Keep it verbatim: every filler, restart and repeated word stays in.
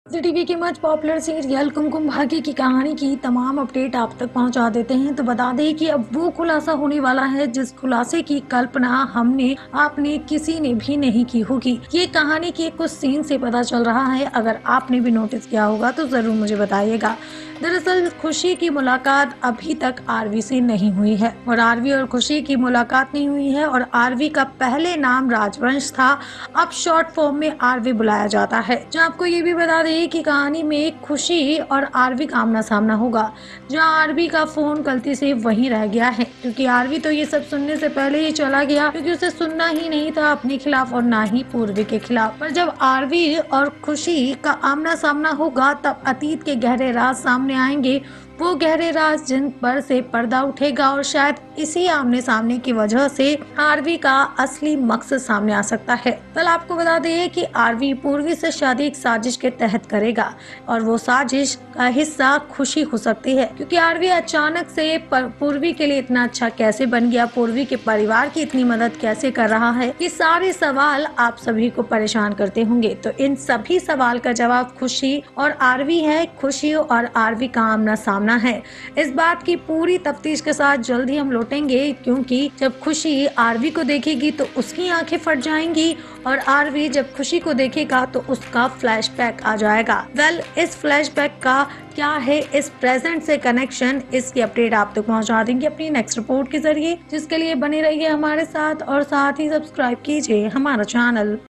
जी TV की much popular serial Kumkum Bhagya की कहानी की तमाम अपडेट आप तक पहुंचा देते हैं। तो बता दें कि अब वो खुलासा होने वाला है जिस खुलासे की कल्पना हमने आपने किसी ने भी नहीं की होगी। ये कहानी के कुछ सीन से पता चल रहा है। अगर आपने भी नोटिस किया होगा तो जरूर मुझे बताइएगा। दरअसल खुशी की मुलाकात अभी तक आरवी से नहीं हुई है और आरवी और खुशी की मुलाकात नहीं हुई है और आरवी का पहले नाम राजवंश था। अब शॉर्ट फॉर्म में आरवी बुलाया जाता है। जो आपको ये भी बता दें कि कहानी में खुशी और आरवी का आमना सामना होगा, जहां आरवी का फोन गलती से वहीं रह गया है, क्योंकि आरवी तो ये सब सुनने से पहले ही चला गया, क्योंकि उसे सुनना ही नहीं था अपने खिलाफ और ना ही पूर्वी के खिलाफ। पर जब आरवी और खुशी का आमना सामना होगा तब अतीत के गहरे राज सामने आएंगे। वो गहरे राज जिन पर से पर्दा उठेगा और शायद इसी आमने सामने की वजह से आरवी का असली मकसद सामने आ सकता है। कल आपको बता दें कि आरवी पूर्वी से शादी एक साजिश के तहत करेगा और वो साजिश का हिस्सा खुशी हो सकती है, क्योंकि आरवी अचानक से पूर्वी के लिए इतना अच्छा कैसे बन गया, पूर्वी के परिवार की इतनी मदद कैसे कर रहा है। ये सारे सवाल आप सभी को परेशान करते होंगे। तो इन सभी सवाल का जवाब खुशी और आरवी है। खुशी और आरवी का आमना सामना है। इस बात की पूरी तफ्तीश के साथ जल्द ही हम लौटेंगे, क्योंकि जब खुशी आरवी को देखेगी तो उसकी आंखें फट जाएंगी और आरवी जब खुशी को देखेगा तो उसका फ्लैशबैक आ जाएगा। वेल इस फ्लैशबैक का क्या है, इस प्रेजेंट से कनेक्शन, इसकी अपडेट आप तक पहुंचा देंगे अपनी नेक्स्ट रिपोर्ट के जरिए, जिसके लिए बने रहिए हमारे साथ और साथ ही सब्सक्राइब कीजिए हमारा चैनल।